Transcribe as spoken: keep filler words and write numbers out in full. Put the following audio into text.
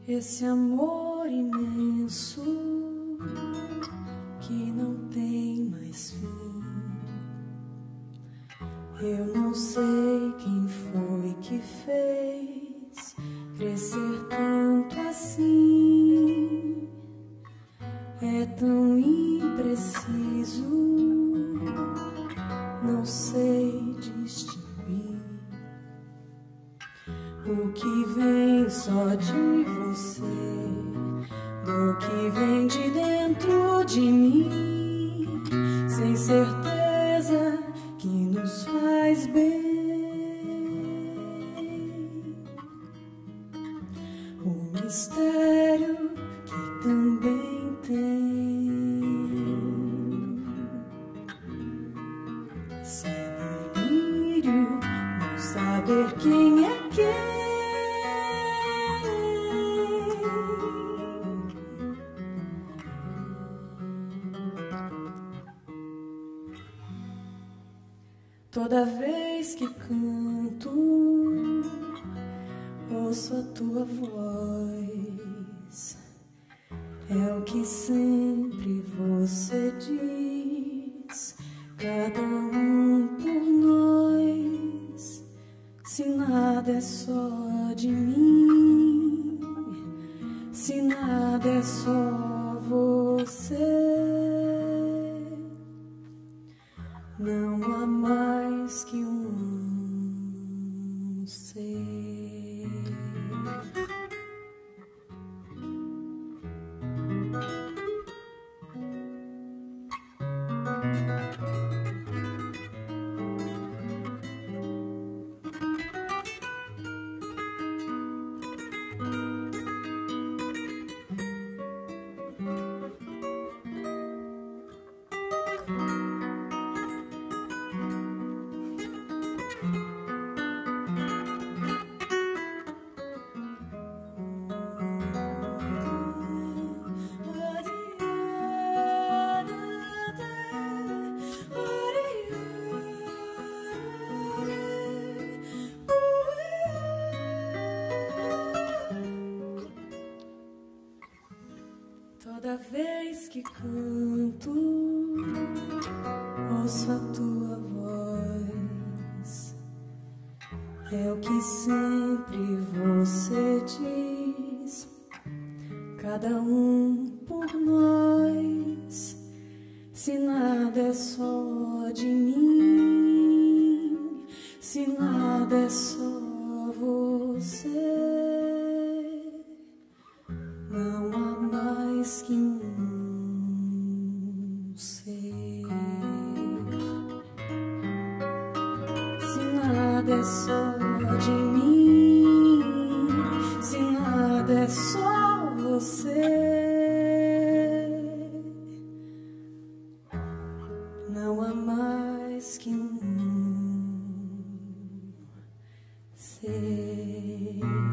Esse amor imenso que não tem mais fim. Eu não sei quem foi que fez crescer tanto assim. É tão impreciso, não sei distinguir o que vem só de você, do que vem de dentro de mim, sem certeza que nos faz bem. O mistério que também tem esse delírio, não saber quem é quem. Toda vez que canto, ouço a tua voz. É o que sempre você diz, cada um por nós. Se nada é só de mim, se nada é só você, não há mais que um ser. Toda vez que canto, ouço a tua voz. É o que sempre você diz, cada um por nós. Se nada é só de mim, se nada é só você, não há mais que um ser. Se nada é só de mim, se nada é só você, não há mais que um ser.